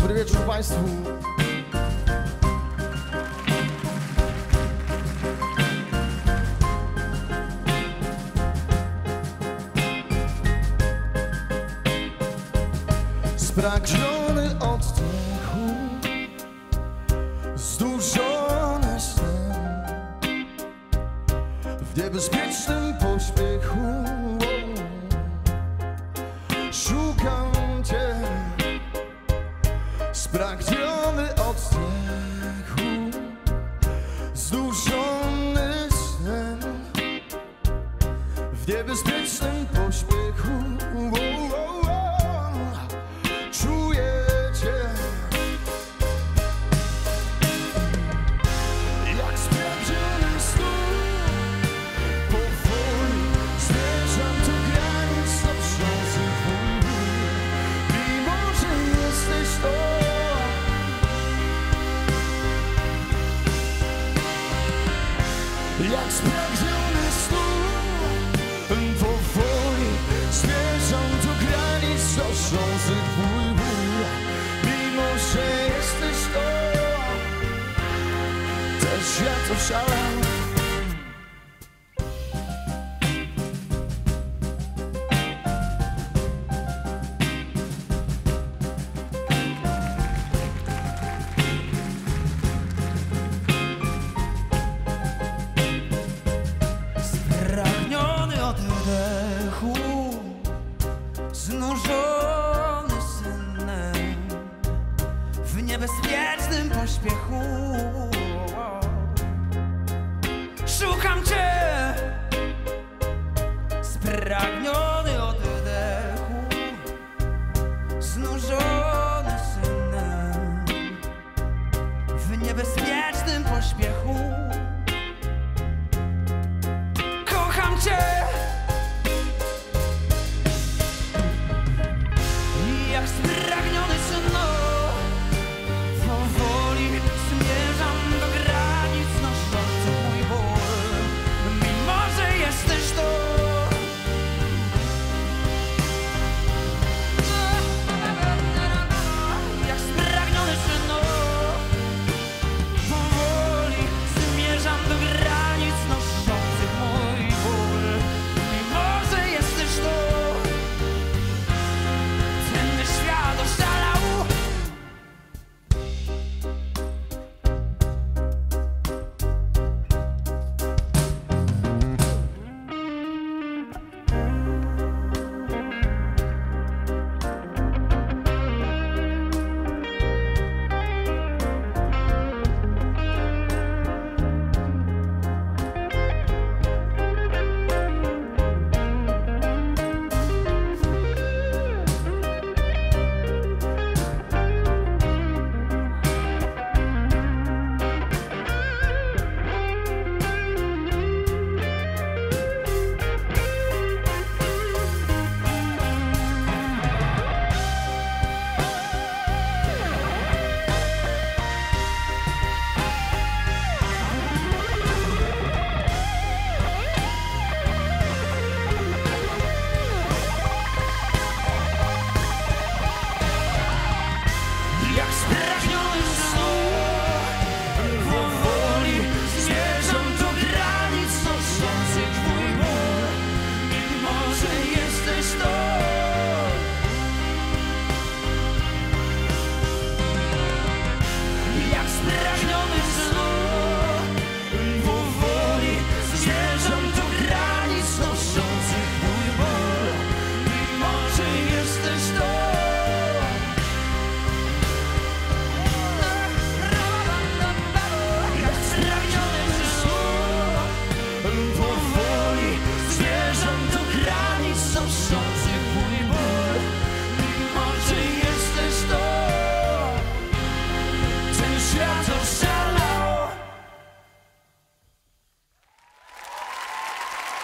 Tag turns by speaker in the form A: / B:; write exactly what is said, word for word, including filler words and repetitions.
A: Dobry wieczór Państwu. Spragniony oddechu, zduszony snem, w niebezpiecznym pośpiechu szukam Cię. Spragniony oddechu, zduszony snem, w niebezpiecznym pośpiechu czuję Cię. Jak sprawdziony snów, powoli zmierzam do granic dobrzących wód. Mimo że jesteś to, jak sprawdziony snów, powoli zmierzam do granic dobrzących wód. Mimo że jesteś to, też ja to szalam.
B: Spragniony oddechu, znużony snem, w niebezpiecznym pośpiechu szukam Cię. Spragniony